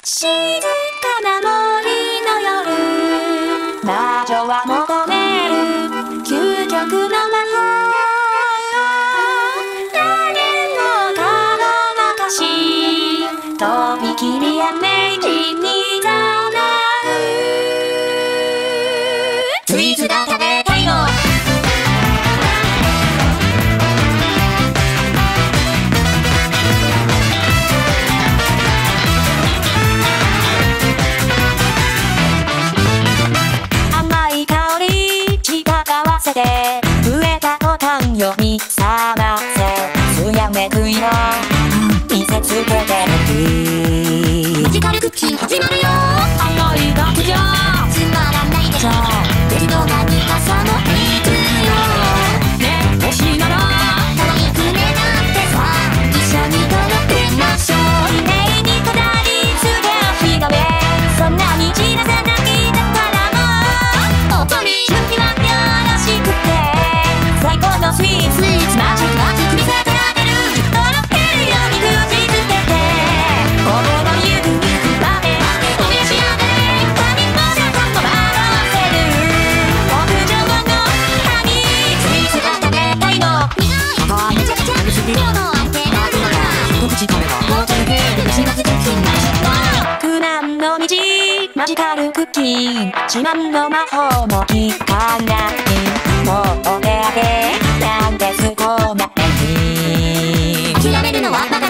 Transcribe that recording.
静かな森の夜、魔女は求める究極の魔法。誰もがごまかし、とびきり雨地にざまう。スイーツが食べたいの。増えたボタンより覚ませ、つやめくいの見せつけてる。マジカルクッキー始まるよ。甘いだけじゃつまらないでしょ。適当な苦さもいくよね。欲しいなら可愛くねだってさ、一緒に踊ってみましょう。永遠に飾り付けをひどめ、そんなに散らさなきだからもう本当に準備は最高のスイーツマジックマジック見せてあげる。とろけるように口つけて、心のゆくゆくまでお召し上がれ。髪もちゃんと回せる極上のハニースイーツが食べたいの。苦いめちゃくちゃ量の相手が来るから一口食べばもうちょい虫がつけてきました。苦難の道マジカルクッキー、自慢の魔法も効かない。もうお手上げなんですこんなに。諦めるのはバカ